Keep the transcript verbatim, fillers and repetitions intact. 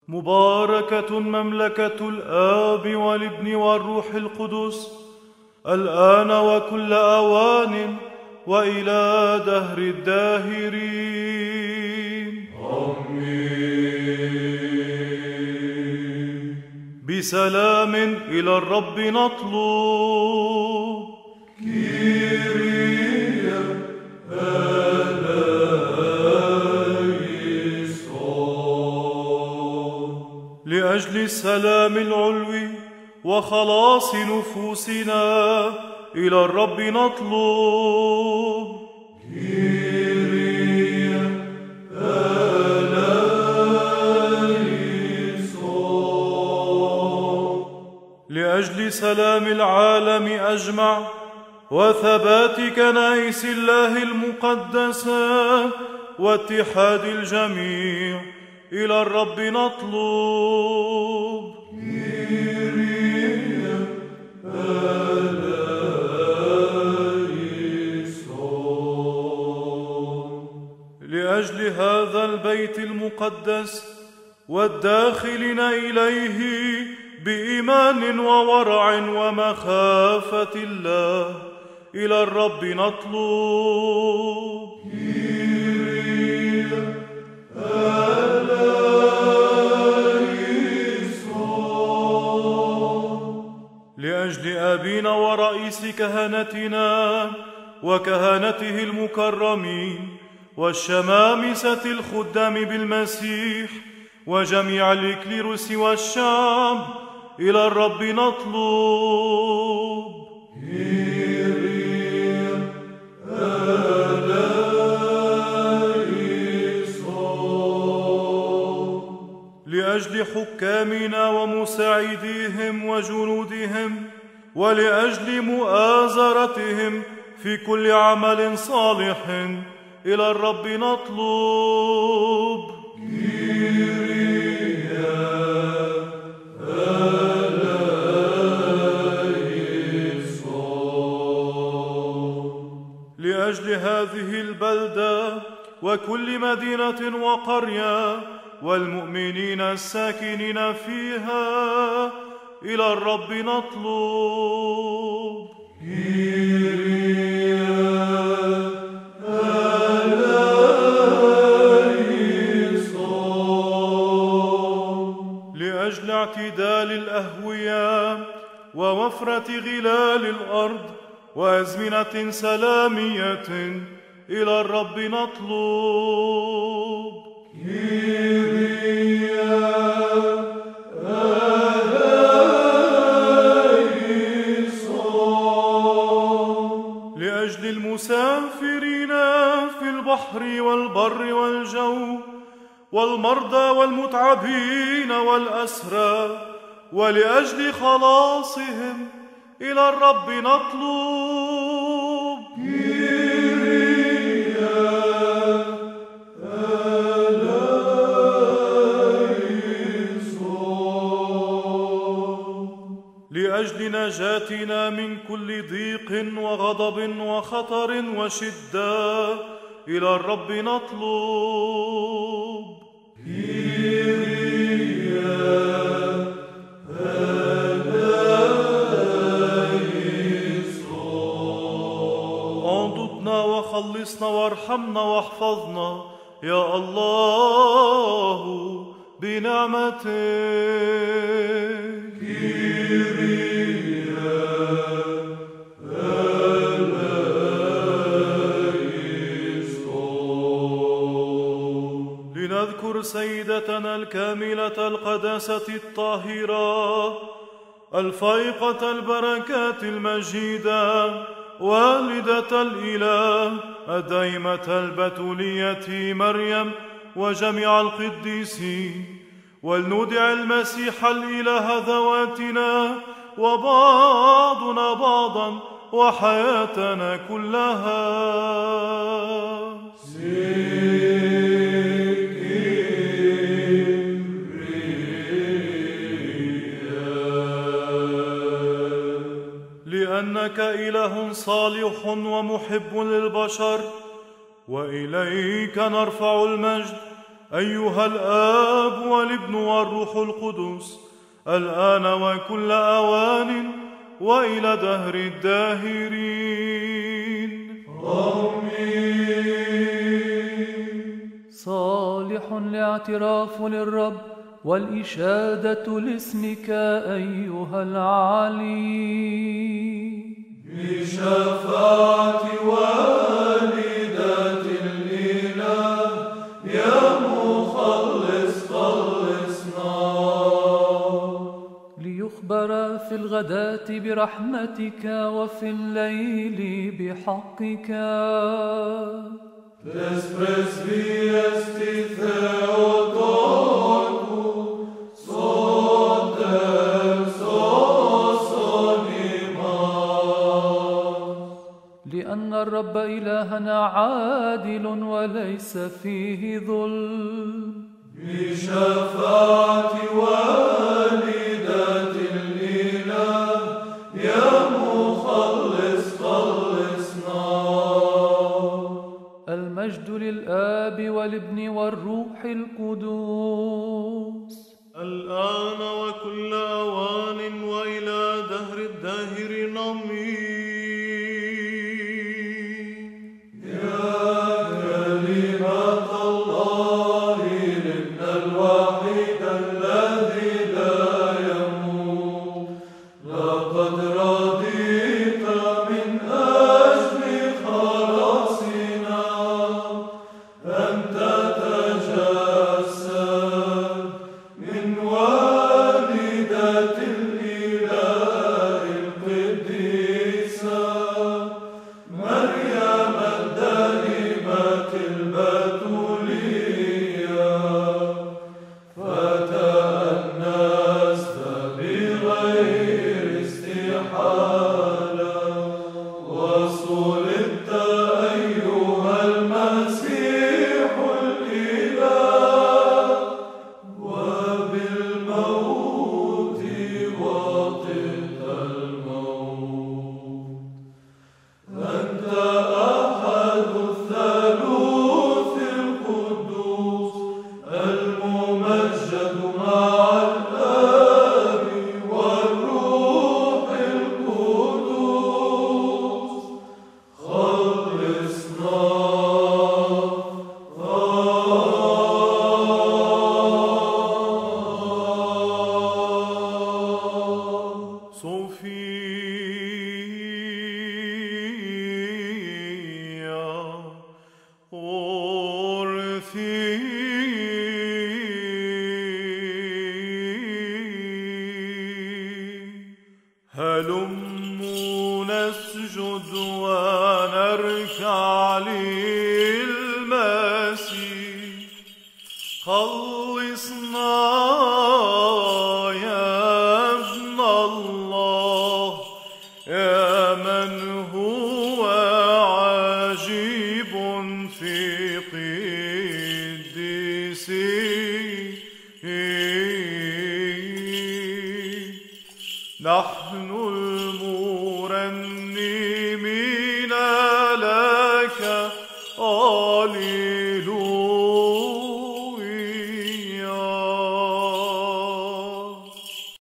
مباركة مملكة الآب والابن والروح القدس، الآن وكل أوان وإلى دهر الداهرين. آمين. بسلام إلى الرب نطلب. كيريا إليسون. لأجل السلام العلوي وخلاص نفوسنا إلى الرب نطلب. كيريا إليسون. لأجل سلام العالم أجمع وثبات كنائس الله المقدسة واتحاد الجميع إلى الرب نطلب. كيريا إليسون. لأجل هذا البيت المقدس والداخلين إليه بإيمان وورع ومخافة الله إلى الرب نطلب. كيريا إليسون. لأجل أبينا ورئيس كهنتنا وكهنته المكرمين والشمامسة الخدام بالمسيح وجميع الإكليروس والشعب إلى الرب نطلب. كيريا إليسون. لأجل حكامنا ومساعديهم وجنودهم ولأجل مؤازرتهم في كل عمل صالح إلى الرب نطلب. كيريا لأجل هذه البلدة وكل مدينة وقرية والمؤمنين الساكنين فيها إلى الرب نطلب. كيريا إليسون. لأجل اعتدال الأهوية ووفرة غلال الأرض وأزمنة سلامية إلى الرب نطلب. كيريا إليسون. لأجل المسافرين في البحر والبر والجو والمرضى والمتعبين والأسرى ولأجل خلاصهم إلى الرب نطلب. كيريا إليسون. لأجل نجاتنا من كل ضيق وغضب وخطر وشدة إلى الرب نطلب. كيريا وخلصنا وارحمنا واحفظنا يا الله بنعمتك. كيريا إليسون. لنذكر سيدتنا الكاملة القداسة الطاهرة الفائقة البركات المجيدة والدة الإله الدائمة البتولية مريم وجميع القديسين، ولنودع المسيح الإله ذواتنا وبعضنا بعضا وحياتنا كلها. لأنك إله صالح ومحب للبشر، وإليك نرفع المجد أيها الآب والابن والروح القدس، الآن وكل أوان وإلى دهر الداهرين. آمين. صالح الاعتراف للرب والإشادة لاسمك أيها العلي. بشفاعة والدة الإله يا مخلص خلصنا. ليخبر في الغداة برحمتك وفي الليل بحقك. Despres viesti Theotokos, soter sos animas. لأن الرب إلهنا عادل وليس فيه ظلم. بشفاعة والدة الإله يا مخلص خلصنا. المجد للآب والابن والروح القدوس، الآن وكل أوان وإلى دهر الداهرين. آمين. هلموا نسجد ونركع للمسيح. خلصنا يا ابن الله، يا من هو عجيب في قديسه. نحن المرنمين لك آلين.